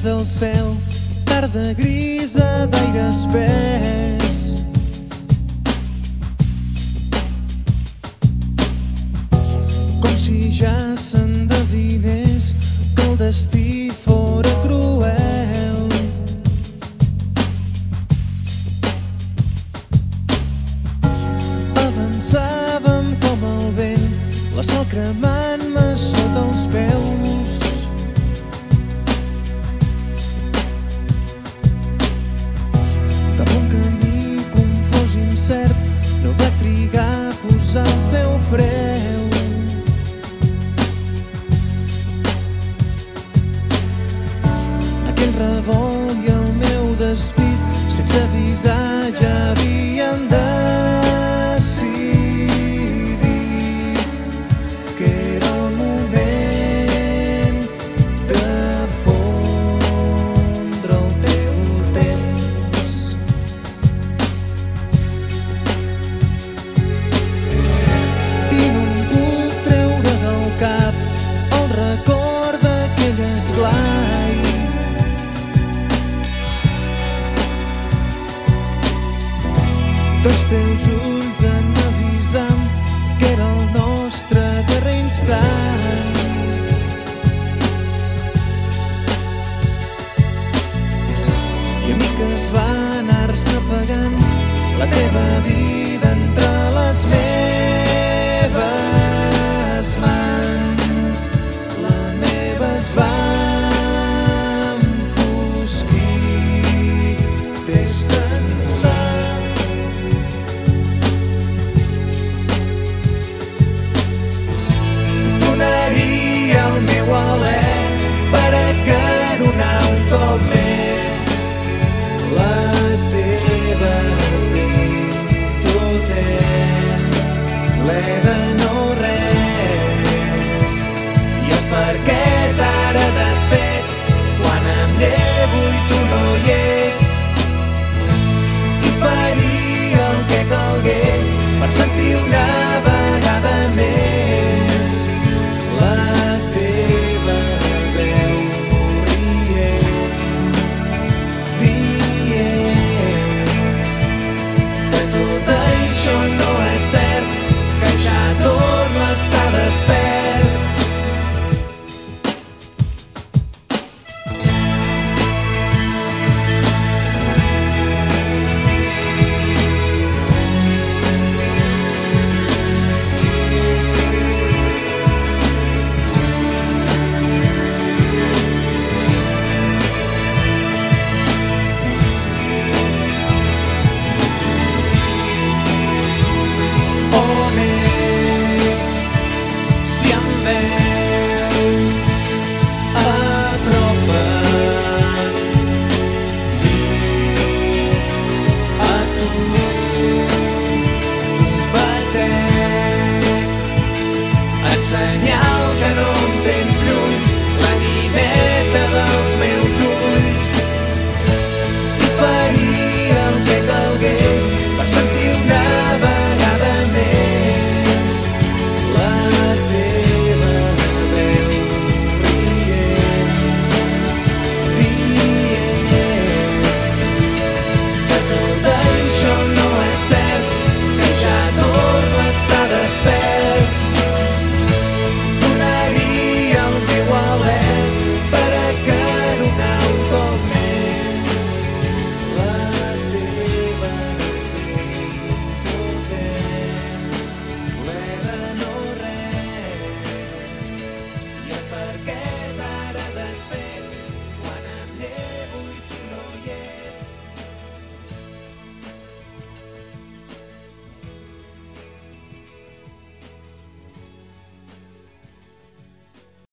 del cel, tarda grisa d'aire espès. Com si ja s'endevinés que el destí fora cruel. Avançàvem com el vent, la sol cremant-me sota els peus. Cap a un camí confós i incert, no va trigar a posar el seu preu. Aquell revolt i el meu despit, sense avisar ja havien decidit que era el moment de fondre el teu temps. I no em puc treure del cap el record d'aquell esglai. Els teus ulls en avisam que era el nostre darrer instant. I a mi que es va anar-se apagant la teva vida entre les meves mans. La meva es va enfosquir des d'ençà. Donaria el meu alè per acaronar un cop més la teva virtut és ple de no res i els perquès ara de